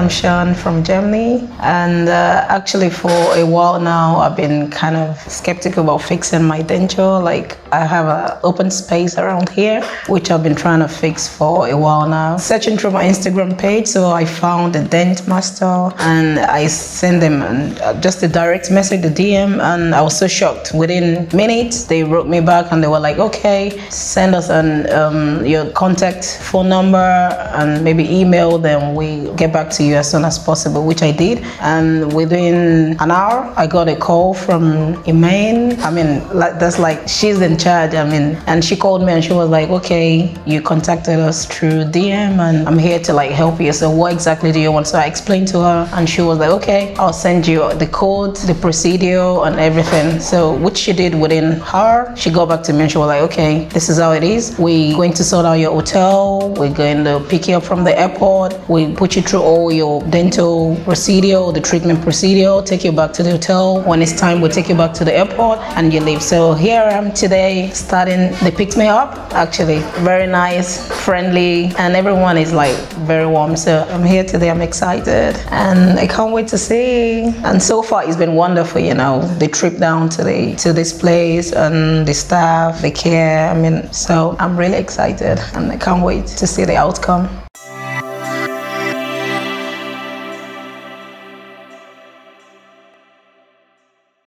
I'm Sean from Germany, and actually for a while now I've been kind of skeptical about fixing my denture. Like, I have an open space around here which I've been trying to fix for a while now. Searching through my Instagram page, so I found a dent master and I sent them just a direct message, the DM, and I was so shocked. Within minutes they wrote me back and they were like, okay, send us your contact phone number and maybe email, then we get back to you as soon as possible, which I did. And within an hour I got a call from Imaine. I mean, that's like, she's in charge. I mean, and she called me and she was like, okay, you contacted us through DM and I'm here to like help you, so what exactly do you want? So I explained to her and she was like, okay, I'll send you the code, the procedure and everything. So which she did within an hour. She got back to me and she was like, okay, this is how it is. We're going to sort out your hotel, we're going to pick you up from the airport, we put you through all your dental procedure, the treatment procedure, take you back to the hotel. When it's time, we'll take you back to the airport and you leave. So here I am today starting. They picked me up, actually very nice, friendly, and everyone is like very warm. So I'm here today, I'm excited and I can't wait to see. And so far it's been wonderful, you know, the trip down to this place and the staff, the care. I mean, so I'm really excited and I can't wait to see the outcome.